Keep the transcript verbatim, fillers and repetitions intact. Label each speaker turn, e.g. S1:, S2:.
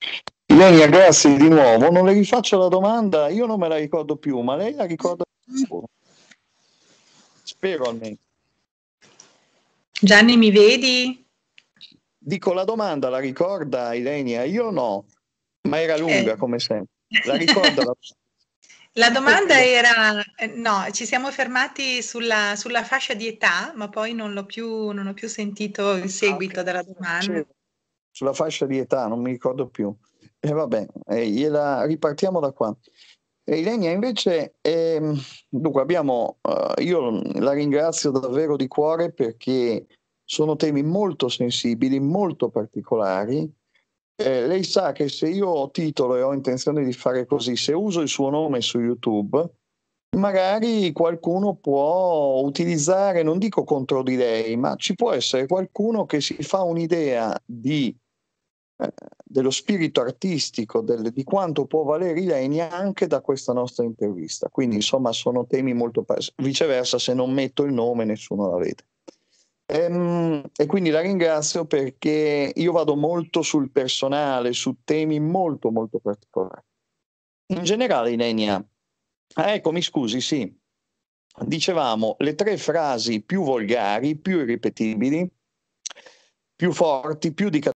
S1: Ilenia, grazie di nuovo. Non le rifaccio la domanda, io non me la ricordo più, ma lei la ricorda sicuro. Spero almeno.
S2: Gianni, mi vedi?
S1: Dico, la domanda la ricorda Ilenia? Io no, ma era lunga
S2: Eh.
S1: come sempre. La ricorda la
S2: La domanda era, eh, no, ci siamo fermati sulla, sulla fascia di età, ma poi non l'ho più, non ho più sentito il
S1: Ah, ok.
S2: seguito della domanda.
S1: Sulla fascia di età, non mi ricordo più. E vabbè, eh, gliela ripartiamo da qua. E Ilenia, invece, ehm, dunque abbiamo, eh, io la ringrazio davvero di cuore perché sono temi molto sensibili, molto particolari. Eh, lei sa che se io titolo e ho intenzione di fare così, se uso il suo nome su YouTube, magari qualcuno può utilizzare, non dico contro di lei, ma ci può essere qualcuno che si fa un'idea di eh, dello spirito artistico, del, di quanto può valere Ilenia anche da questa nostra intervista. Quindi, insomma, sono temi molto... Viceversa, se non metto il nome, nessuno la vede. Ehm, e quindi la ringrazio perché io vado molto sul personale, su temi molto, molto particolari. In generale, Ilenia, ah, ecco, mi scusi, sì, dicevamo le tre frasi più volgari, più irripetibili, più forti, più di